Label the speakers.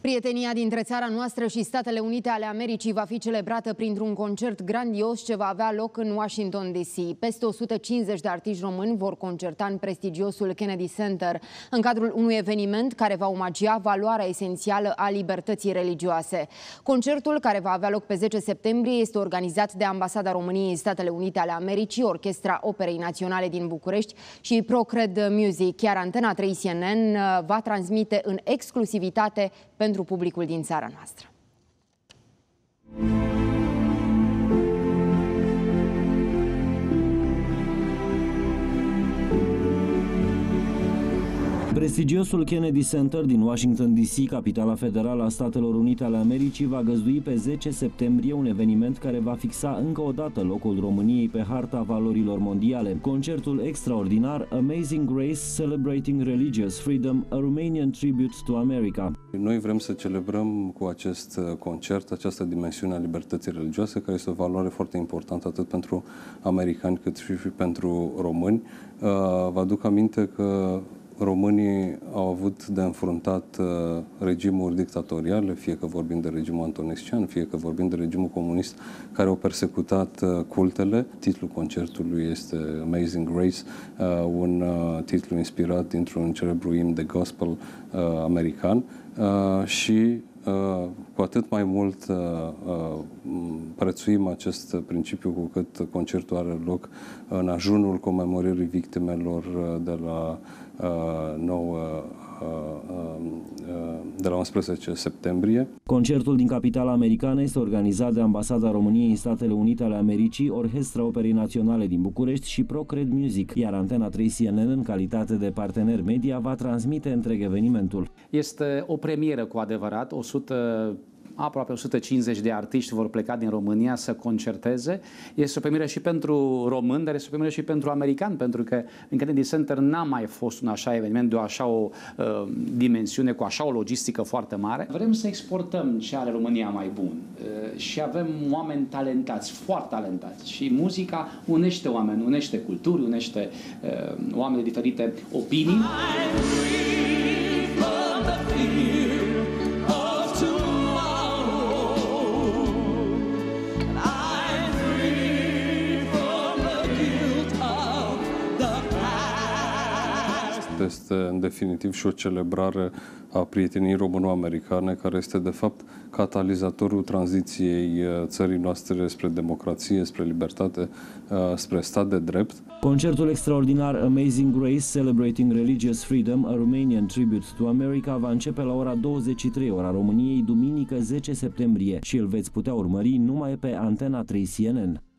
Speaker 1: Prietenia dintre țara noastră și Statele Unite ale Americii va fi celebrată printr-un concert grandios ce va avea loc în Washington, D.C. Peste 150 de artiști români vor concerta în prestigiosul Kennedy Center, în cadrul unui eveniment care va omagia valoarea esențială a libertății religioase. Concertul, care va avea loc pe 10 septembrie, este organizat de Ambasada României în Statele Unite ale Americii, Orchestra Operei Naționale din București și ProCred Music, iar Antena 3 CNN va transmite în exclusivitate pentru publicul din țara noastră.
Speaker 2: Prestigiosul Kennedy Center din Washington, D.C., capitala federală a Statelor Unite ale Americii, va găzdui pe 10 septembrie un eveniment care va fixa încă o dată locul României pe harta valorilor mondiale. Concertul extraordinar Amazing Grace Celebrating Religious Freedom, a Romanian Tribute to America.
Speaker 3: Noi vrem să celebrăm cu acest concert această dimensiune a libertății religioase, care este o valoare foarte importantă atât pentru americani cât și pentru români. Vă aduc aminte că românii au avut de înfruntat regimuri dictatoriale, fie că vorbim de regimul antonescian, fie că vorbim de regimul comunist, care au persecutat cultele. Titlul concertului este Amazing Grace, un titlu inspirat dintr-un celebru imn de gospel american și cu atât mai mult prețuim acest principiu cu cât concertul are loc în ajunul comemorării victimelor de la 11 septembrie.
Speaker 2: Concertul din capitala americană este organizat de Ambasada României în Statele Unite ale Americii, Orchestra Operei Naționale din București și ProCred Music, iar Antena 3 CNN, în calitate de partener media, va transmite întreg evenimentul.
Speaker 4: Este o premieră cu adevărat, aproape 150 de artiști vor pleca din România să concerteze. Este o premieră și pentru români, dar este o premieră și pentru americani, pentru că în Kennedy Center n-a mai fost un așa eveniment de o așa o dimensiune, cu așa o logistică foarte mare. Vrem să exportăm ce are România mai bun și avem oameni talentați, foarte talentați, și muzica unește oameni, unește culturi, unește oameni de diferite opinii.
Speaker 3: Este în definitiv și o celebrare a prieteniei româno-americane, care este de fapt catalizatorul tranziției țării noastre spre democrație, spre libertate, spre stat de drept.
Speaker 2: Concertul extraordinar Amazing Grace Celebrating Religious Freedom, a Romanian Tribute to America, va începe la ora 23, ora României, duminică 10 septembrie, și îl veți putea urmări numai pe Antena 3 CNN.